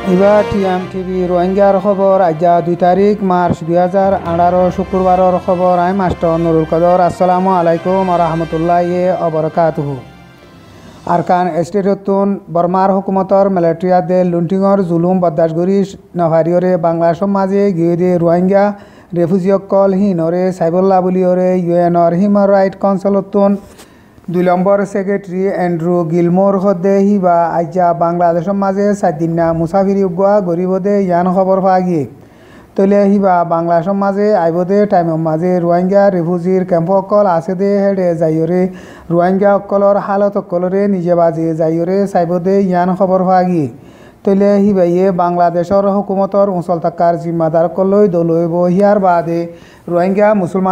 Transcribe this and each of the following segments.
এবার TM TV রোহিঙ্গার খবর আজ্ঞা 2 তারিখ মার্চ 2018 শুক্রবারের খবর। আমি মাস্টার নুরুল কদর। আসসালামু আলাইকুম রহমতুল্লাহি অবরকাতুহু। আরকান স্টেটতুন বর্মার হুকুমতর মিলিটারিয়াদে লুণ্ঠিঙর জুলুম বরদাশগুরি নভারিয়রে বাংলা সমাজে গিয়ে রোহিঙ্গা রেফিউজিসকল হিনরে সাইবুল্লাহ বুলিয়রে ইউএনর হিউম্যান রাইট কাউন্সিলতুন 2 নম্বর সেক্রেটারি অ্যান্ড্রু গিলমোর হদে হিবা আজ্ঞা বাংলাদেশের মাঝে 4 দিন মুসাফিরি উগুয়া গরিবদে ইয়ান খবর পাগিয়ে তলে হিবা বাংলাদেশের মাঝে আইবদে টাইমের মাঝে রোহিঙ্গা রেফিউজির ক্যাম্পসকল আছে দে হেডে যাইরে রোহিঙ্গা অকলর হালত অকলরে নিজে বাজে যাইরে সাইবদে ইয়ান খবর পাগিয়ে তলে হিবাইয়ে বাংলাদেশের হুকুমতর উঁচল থাকার জিম্মাদার কলই দলইব হিয়ার বাদে রোহিঙ্গা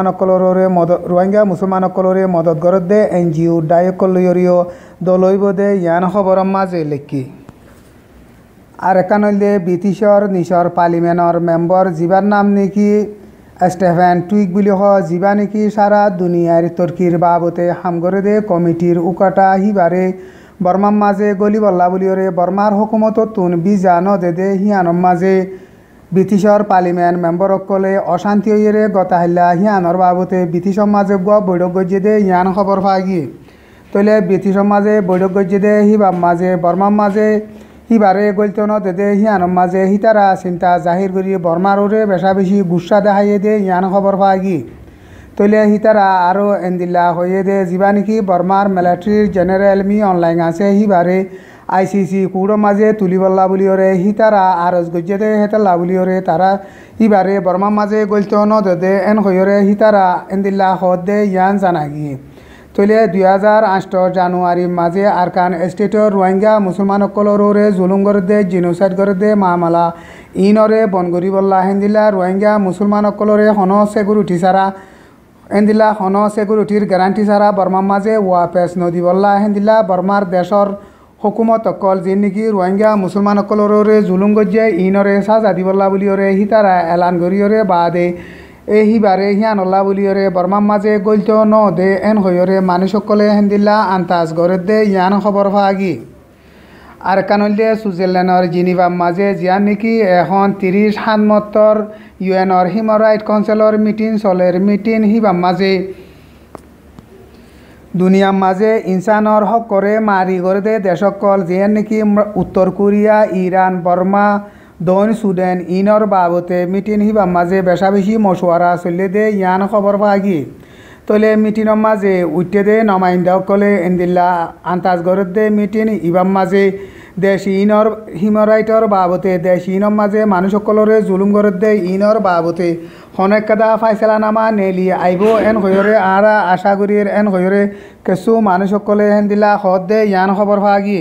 মুসলমানসকলরে মদত গরদে এনজিও ডায়কলয়রিও দলইবদে ইয়ান খবর মাঝে লেখি আর একানলে ব্রিটিশর নিশর পার্লিমেন্টর মেম্বর জিবার নাম নাকি স্টেফেন টুইক বুলি জিবা নাকি সারা দুনিয়ার তর্কির বাবতে হামগরে দে কমিটির উকাটা হিবারে বর্মার মাঝে গলিবল্লা বুলিওরে বর্মার হুকুমততুন বিজা নদে হিয়ানর মাঝে ব্রিটিশর পার্লিমেন্ট মেম্বর অকলে অশান্তি হইরে গতাহিল্লা হিয়ানর বাবতে ব্রিটিশর মাঝে বৈঠক গজ্জে দে ইয়ান খবর পাগি তলে ব্রিটিশর মাঝে বৈঠক গজ্জে দে হিবার মাঝে বর্মার মাঝে হিবারে গলিত নদে হিয়ানর মাঝে হিতারা চিন্তা জাহির করি বর্মার ওরে বেশা বেশি গুসা দেখাইয়ে দে ইয়ান খবর পাগি তলে হিতারা আরও এন্দিল্লা হয়ে দে যিবা নাকি বর্মার মিলিটারির জেনারেল মি অনলাইন আছে হিবারে আইসিসি কুড়ো মাঝে তুলিবল্লা বুলিওরে হিতারা আরজ গজ্জে দে হেতাল্লা বুলিওরে তারা হিবারে বর্মার মাঝে গলিত নদে এন হইরে হিতারা এন্দিল্লা হদ দে ইয়ান জানাগি তলে 2008 জানুয়ারি মাঝে আরকান স্টেটর রোহিঙ্গা মুসলমানসকলরে জুলুম করে দে জিনোসাইড করে দে মামলা ইনরে বনগরিবল্লা হেন্দিল্লা রোহিঙ্গা মুসলমানসকলরে হন সিকিউরিটি ছাড়া এন্দিলা হন সিকিউরিটির গ্যারান্টি ছাড়া বর্মার মাঝে ওয়াপেস নদীবল্লা হেন্দিলা বর্মার দেশর হুকুমত অকল যে নাকি রোহিঙ্গা মুসলমানসকলরে জুলুম গজ্জে ইনরে সাজা দিবল্লা বুলিওরে হিতারা এলান গরিয়রে বাদে হিবারে হিয়ানল্লা বুলিওরে বর্মার মাঝে গলিত দে এন হইরে মানুষসকলে হেন্দিল্লা আন্তাজ গড়ে দে ইয়ান খবর পাগি আর কানলে সুইজারল্যান্ডর জিনিভার মাঝে জিয়ান নাকি এখন 30 সাতমত্তর ইউএনর হিউম্যান রাইট কাউন্সিলর মিটিং চলের মিটিং হিবার মাঝে দুনিয়ার মাঝে ইনসানর হক করে মারি করে দে দেশসকল জিয়ান নাকি উত্তর কোরিয়া ইরান বর্মা দক্ষিণ সুদান ইনর বাবতে মিটিং হিবার মাঝে বেশা বেশি মশওয়ারা চলে দে ইয়ান খবর পাগি তলে মিটিংর মাঝে উঠতে দে নমাইন্দাসকলে এন্দিল্লা আন্তাজ গড়ে দে মিটিং ইবার মাঝে দেশ ইনর হিউম্যান রাইটর বাবতে দেশ ইনর মাঝে মানুষসকলরে জুলুম করে দে ইনর বাবতে হনেকাদা ফাইসলানামা নেলি আইব এন হইরে আরা আশা করির এন হইরে কিছু মানুষসকলে হেন্দিল্লা হদ দে ইয়ান খবর পাগি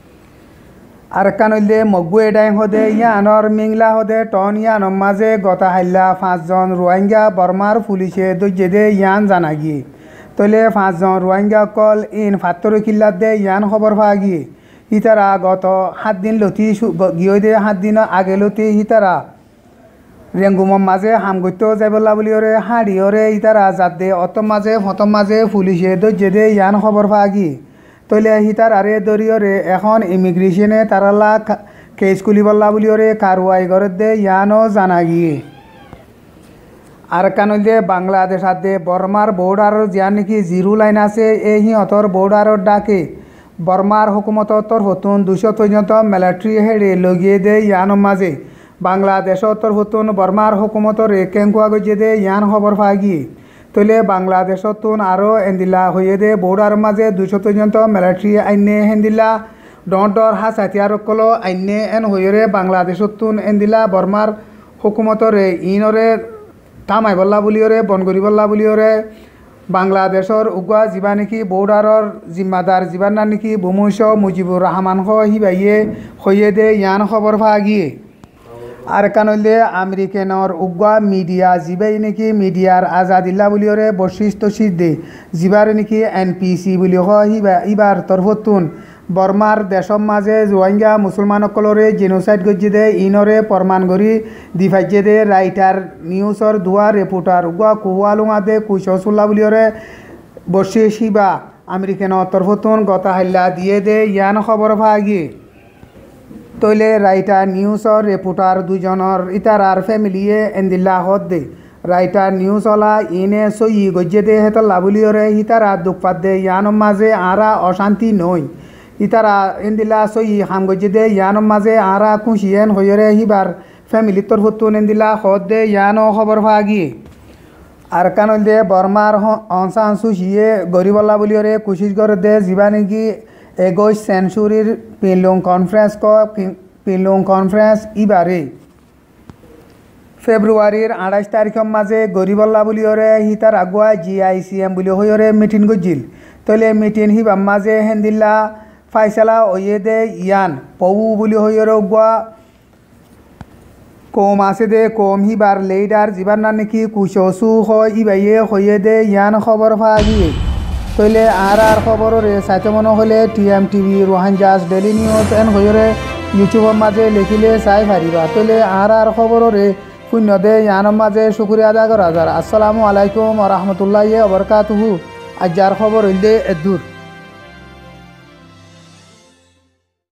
আর কানলে মগবু এডাইং হদে ইয়ানর মিংলা হদে টন ইয়ানর মাঝে গতা হাইল্লা 5 জন রোহিঙ্গা বর্মার পুলিশে দৈজে দে ইয়ান জানাগি তলে 5 জন রোহিঙ্গা কল ইন 72 কিল্লাত দে ইয়ান খবর পাগি হিতারা গত 7 দিন লতি গিয়ে দে 7 দিন আগে লতি হিতারা রেঙ্গুমর মাঝে হামগত্য যাইবল্লা বুলিওরে হাড়িওরে হিতারা যাতে অতম মাঝে পুলিশে দৈজে দে ইয়ান খবর পাগি তলে হিতার আরে দরিয়রে এখন ইমিগ্রেশনে তারালা কেস খুলিবল্লা বুলিওরে কারওয়াই করে দে ইয়ানও জানাগিয়ে আর কানলে বাংলাদেশ আদে বর্মার বর্ডারর জিয়ান নাকি জিরো লাইন আছে এই সিহঁতৰ বর্ডারর ডাকে বর্মার হুকুমতর হতুন 200 পর্যন্ত মিলিটারি হেডে লগিয়ে দে ইয়ান মাঝে বাংলাদেশর হতুন বর্মার হুকুমতরে কেঙ্কুয়া গজে দে ইয়ান খবর পাগিয়ে তলে বাংলাদেশতুন আরও এন্দিল্লা হয়ে দে বর্ডার মাঝে 200 পর্যন্ত মিলিটারি আইনে হেন্দিল্লা ডর হাস হাতিয়ারকল আইনে এন হইরে বাংলাদেশতুন এন্দিল্লা বর্মার হুকুমতরে ইনরে থামাইবল্লা বুলিওরে বনগরিবল্লা বুলিওরে বাংলাদেশর উগুয়া যিবা নাকি বর্ডারর জিম্মাদার যিবার না নাকি ভূমৈশ মুজিবুর রহমান হিবাইয়ে হয়ে দে ইয়ান খবর পাগিয়ে আর কানলে আমেরিকানর উগুয়া মিডিয়া যিবাই নাকি মিডিয়ার আজাদিল্লা বুলিওরে বৈশিষ্ট্য দে যিবার নাকি এনপিসি বুলি ইবার তরফতুন বর্মার দেশর মাঝে রোহিঙ্গা মুসলমানসকলরে জেনোসাইড গজ্জে দে ইনরে প্রমাণ করি দিফাইজে দে রাইটার নিউজর দুয়া রিপোর্টার উগুয়া কুয়ালুঙা দে কুইসুল্লা বুলিওরে বসে শিবা আমেরিকানর তরফতুন গতা হাল্লা দিয়ে দে ইয়ান খবর পাগি তৈলে রাইটার নিউজর রিপোর্টার দুজনের ইতারার ফ্যামিলিয়ে এন্দিল্লা হদ দে রাইটার নিউজ ওলা ইনে সই গজ্জে দে হেতল লাবুলিয়রে ইতারা দুঃপাত দে ইয়ানম মাঝে আরা অশান্তি নই ইতারা এন্দিল্লা সই হাম গজ্জে দে ইয়ানম মাঝে আরা খুশিয়েন হইরে হিবার ফ্যামিলির তরফতুন এন্দিল্লা হদ দে ইয়ানো খবর ভাগিয়ে আর কানল দে বর্মার অনসান সুশিয়ে গরিবল্লা বলিয়রে কুশিস গর দে যিবা নাকি 21 সেঞ্চুরির পিলং কনফারেন্স ইবারে ফেব্রুয়ারির 28 তারিখের মাঝে গরিবল্লা বলিয়রে হিতার আগুয়া GICM বলি হইরে মিটিং গজিল তলে মিটিং হিবাম মাঝে হেন্দিল্লা ফাইসালা ওয়ে দে ইয়ান পৌ বলি হইরে গুয়া কম আছে দে কম হিবার লেডার যিবার নাকি কুশসু হয় ইবাইয়ে হইয়ে দে ইয়ান খবর ভাগিয়ে তৈলে আর খবরের সাইতে মনে হলে TMTV রোহানজাস ডেলি নিউজ এন হইরে ইউটিউবের মাঝে লিখিলে চাই পারিবা তৈলে আর খবরের শূন্য দে ইয়ানোর মাঝে শুক্রিয়া আদা করা যার। আসসালামু আলাইকুম রহমতুল্লাহ ওবরকাতুহু। আজ যার খবর হইলে এদূর।